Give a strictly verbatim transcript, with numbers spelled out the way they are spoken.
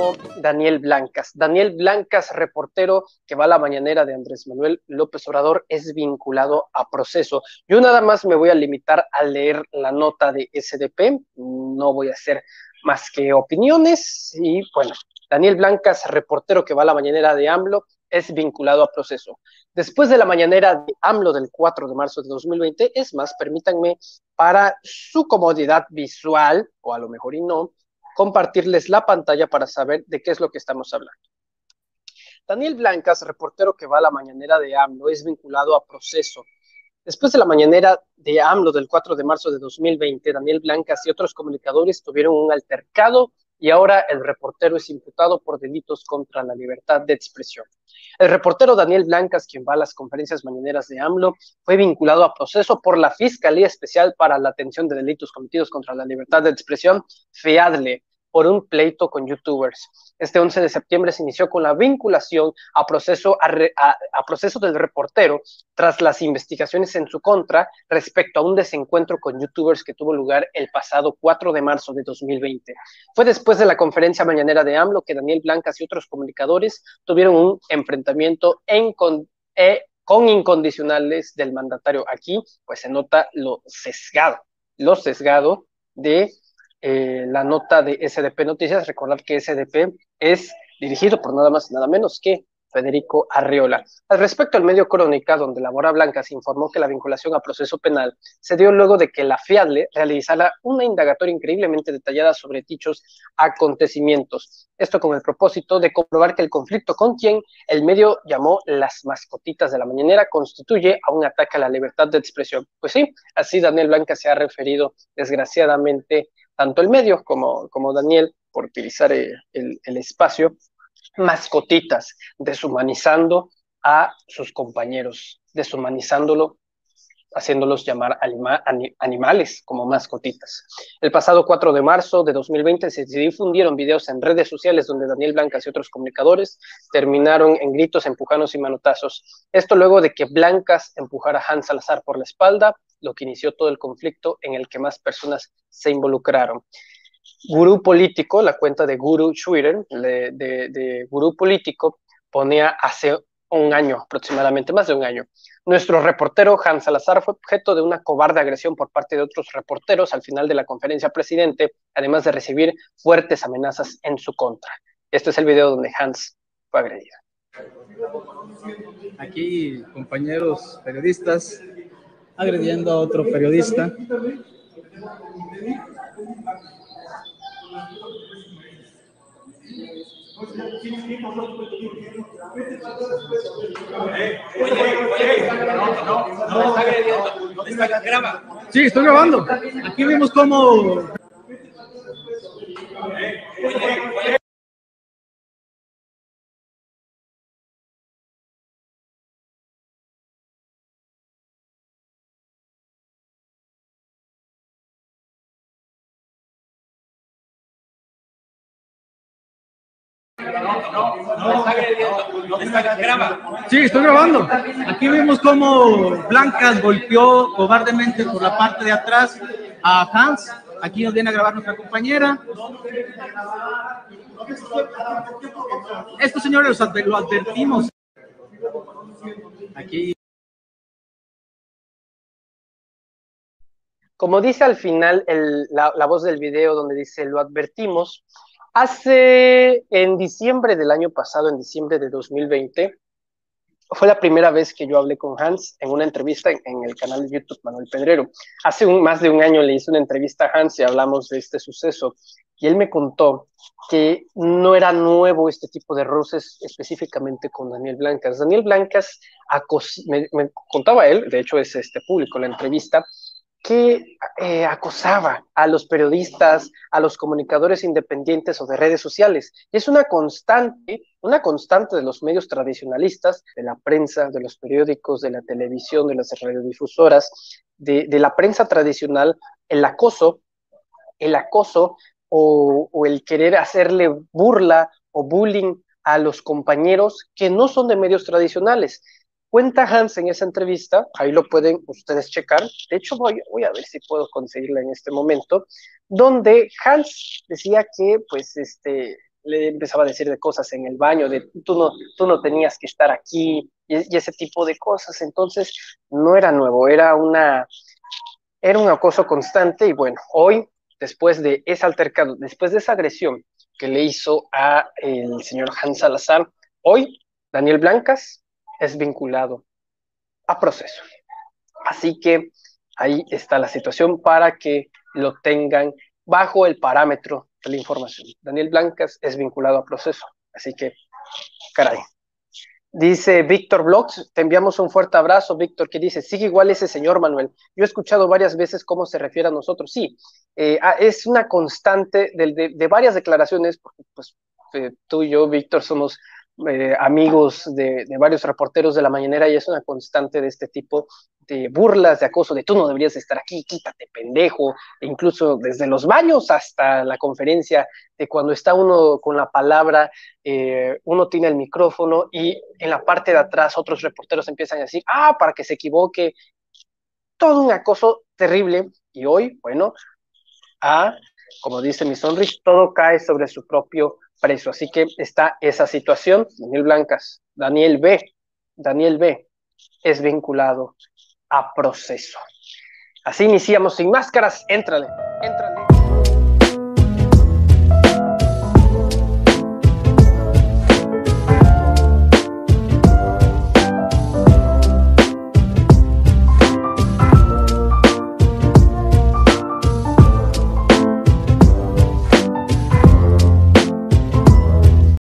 llamo Daniel Blancas. Daniel Blancas, reportero que va a la mañanera de Andrés Manuel López Obrador, es vinculado a proceso. Yo nada más me voy a limitar a leer la nota de S D P, no voy a hacer más que opiniones. Y bueno, Daniel Blancas, reportero que va a la mañanera de AMLO, es vinculado a proceso. Después de la mañanera de AMLO del cuatro de marzo de dos mil veinte, es más, permítanme, para su comodidad visual, o a lo mejor y no, compartirles la pantalla para saber de qué es lo que estamos hablando. Daniel Blancas, reportero que va a la mañanera de AMLO, es vinculado a proceso. Después de la mañanera de AMLO del cuatro de marzo de dos mil veinte, Daniel Blancas y otros comunicadores tuvieron un altercado y ahora el reportero es imputado por delitos contra la libertad de expresión. El reportero Daniel Blancas, quien va a las conferencias mañaneras de AMLO, fue vinculado a proceso por la Fiscalía Especial para la Atención de Delitos Cometidos contra la Libertad de Expresión, FEADLE, por un pleito con youtubers. Este once de septiembre se inició con la vinculación a proceso, a, re, a, a proceso del reportero tras las investigaciones en su contra respecto a un desencuentro con youtubers que tuvo lugar el pasado cuatro de marzo de dos mil veinte. Fue después de la conferencia mañanera de AMLO que Daniel Blancas y otros comunicadores tuvieron un enfrentamiento en con, eh, con incondicionales del mandatario. Aquí pues se nota lo sesgado, lo sesgado de Eh, la nota de S D P Noticias. Recordar que S D P es dirigido por nada más y nada menos que Federico Arriola. Al respecto, el medio Crónica, donde labora Blancas, informó que la vinculación a proceso penal se dio luego de que la FEADLE realizara una indagatoria increíblemente detallada sobre dichos acontecimientos. Esto con el propósito de comprobar que el conflicto con quien el medio llamó las mascotitas de la mañanera constituye a un ataque a la libertad de expresión. Pues sí, así Daniel Blancas se ha referido, desgraciadamente, tanto el medio como, como Daniel, por utilizar el, el, el espacio, mascotitas, deshumanizando a sus compañeros, deshumanizándolo, haciéndolos llamar anima, animales como mascotitas. El pasado cuatro de marzo de dos mil veinte se difundieron videos en redes sociales donde Daniel Blancas y otros comunicadores terminaron en gritos, empujones y manotazos. Esto luego de que Blancas empujara a Hans Salazar por la espalda, lo que inició todo el conflicto en el que más personas se involucraron. Gurú Político, la cuenta de Guru Twitter, de, de, de Gurú Político, ponía hace un año aproximadamente, más de un año. Nuestro reportero Hans Salazar fue objeto de una cobarde agresión por parte de otros reporteros al final de la conferencia presidente, además de recibir fuertes amenazas en su contra. Este es el video donde Hans fue agredido. Aquí compañeros periodistas agrediendo a otro periodista. Sí, estoy grabando. Aquí vemos cómo... Sí, estoy grabando. Aquí vemos cómo Blancas golpeó cobardemente por la parte de atrás a Hans. Aquí nos viene a grabar nuestra compañera. Estos señores lo advertimos. Aquí. Como dice al final el, la, la voz del video donde dice lo advertimos, hace en diciembre del año pasado, en diciembre de dos mil veinte, fue la primera vez que yo hablé con Hans en una entrevista en, en el canal de YouTube Manuel Pedrero. Hace un, más de un año le hice una entrevista a Hans y hablamos de este suceso. Y él me contó que no era nuevo este tipo de roces específicamente con Daniel Blancas. Daniel Blancas, acos me, me contaba él, de hecho es este público la entrevista, que eh, acosaba a los periodistas, a los comunicadores independientes o de redes sociales. Y es una constante, una constante de los medios tradicionalistas, de la prensa, de los periódicos, de la televisión, de las radiodifusoras, de, de la prensa tradicional, el acoso, el acoso o, o el querer hacerle burla o bullying a los compañeros que no son de medios tradicionales. Cuenta Hans en esa entrevista, ahí lo pueden ustedes checar, de hecho voy, voy a ver si puedo conseguirla en este momento, donde Hans decía que pues este, le empezaba a decir de cosas en el baño, de tú no, tú no tenías que estar aquí, y, y ese tipo de cosas. Entonces, no era nuevo, era una, era un acoso constante. Y bueno, hoy, después de ese altercado, después de esa agresión que le hizo a el señor Hans Salazar, hoy Daniel Blancas es vinculado a proceso. Así que ahí está la situación para que lo tengan bajo el parámetro de la información. Daniel Blancas es vinculado a proceso. Así que, caray. Dice Víctor Blogs, te enviamos un fuerte abrazo, Víctor, que dice, sigue igual ese señor Manuel. Yo he escuchado varias veces cómo se refiere a nosotros. Sí, eh, es una constante de, de, de varias declaraciones, porque pues eh, tú y yo, Víctor, somos eh, amigos de, de varios reporteros de la mañanera, y es una constante de este tipo de burlas, de acoso, de tú no deberías estar aquí, quítate, pendejo, e incluso desde los baños hasta la conferencia, de cuando está uno con la palabra, eh, uno tiene el micrófono y en la parte de atrás otros reporteros empiezan a decir, ah, para que se equivoque, todo un acoso terrible. Y hoy, bueno, a, como dice mi sonrisa, todo cae sobre su propio precio. Así que está esa situación. Daniel Blancas, Daniel B, Daniel B es vinculado a proceso. Así iniciamos Sin Máscaras. Éntrale, éntrale.